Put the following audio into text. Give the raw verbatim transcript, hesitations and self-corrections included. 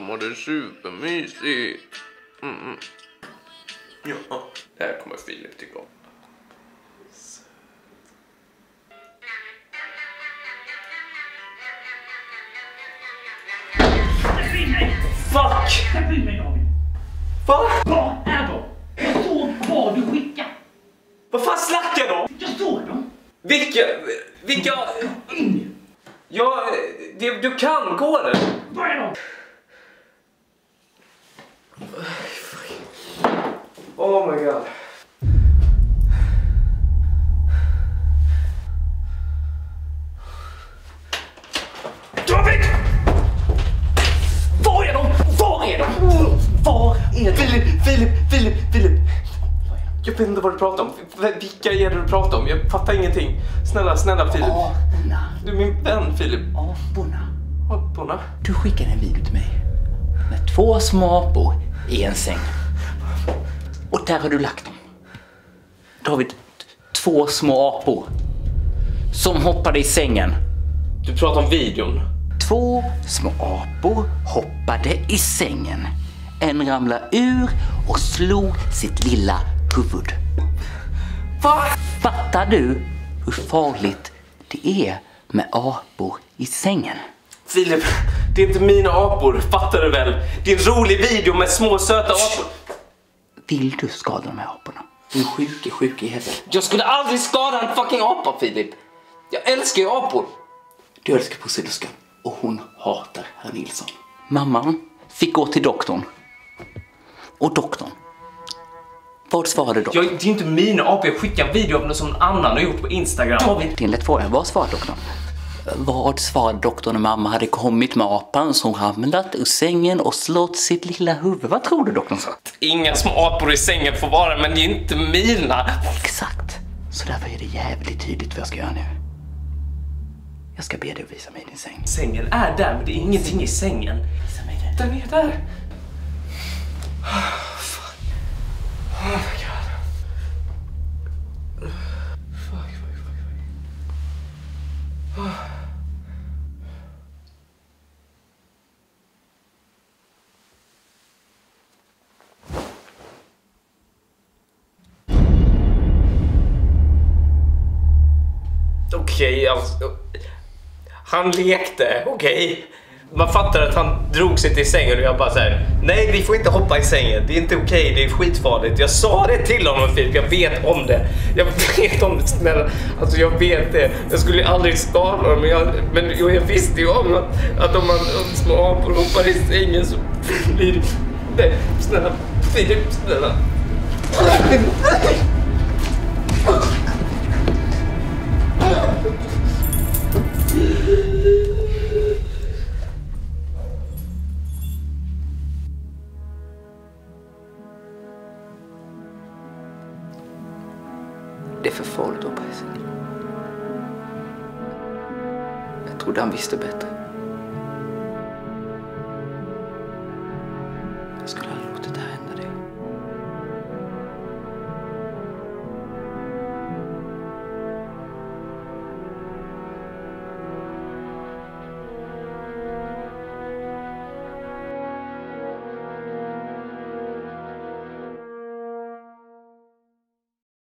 De har det supermysigt. Mm -mm. Ja, det här kommer Filip tycka om. Fuck! Jag bryr mig, David. Va? Vad är de? Jag såg vad du skickade. Vad fan snackar de? Jag såg dem. Vilka? Vilka? In. Ja, det, du kan koden. Vad är de? Oh my god. David! Var är de? Var är de? Var är de? Filip, Filip, Filip, Filip. Jag vet inte vad du pratar om. Vilka är det du pratar om? Jag fattar ingenting. Snälla, snälla Filip. Ja, Bona. Du är min vän, Filip. Ja, Bona. Ja, Bona. Du skickade en video till mig med två små apor i en säng. Och där har du lagt dem. David, t- två små apor som hoppade i sängen. Du pratar om videon. Två små apor hoppade i sängen. En ramlade ur och slog sitt lilla huvud. Va? Fattar du hur farligt det är med apor i sängen? Filip, det är inte mina apor. Fattar du väl? Det är en rolig video med små söta apor. Vill du skada de här aporna? Du är sjuk i sjuk i huvudet. Jag skulle aldrig skada en fucking apa, Filip. Jag älskar ju apor. Du älskar Pusseluskan och hon hatar herr Nilsson. Mamman fick gå till doktorn. Och doktorn, vad svarade doktorn? Jag, det är inte mina apor. Jag skickar en video av något som någon annan har gjort på Instagram. David, det är en lätt fråga. Vad svarade doktorn? Vad svarade doktorn när mamma hade kommit med apan som ramlat ur sängen och slått sitt lilla huvud? Vad tror du doktorn sa? Inga små apor i sängen får vara, men det är inte mina. Exakt. Så därför är det jävligt tydligt vad jag ska göra nu. Jag ska be dig att visa mig din säng. Sängen är där, men det är ingenting i sängen. Visa mig den. Den är där. Oh, fuck. Oh my god. Fuck, fuck, fuck, fuck. Oh. Okej, okay, alltså. Han lekte, okej. Okay. Man fattar att han drog sig till sängen och jag bara så här: nej, vi får inte hoppa i sängen. Det är inte okej, okay, det är skitfarligt. Jag sa det till honom, Filip, jag vet om det. Jag vet om det, snälla. Alltså jag vet det. Jag skulle aldrig skada honom, men jag, men jo, jag visste ju om att, att om man om små apor hoppar i sängen så blir det... Nej, snälla, Filip, snälla. Det är för farligt att hoppa i sängen. Jag trodde han visste bättre.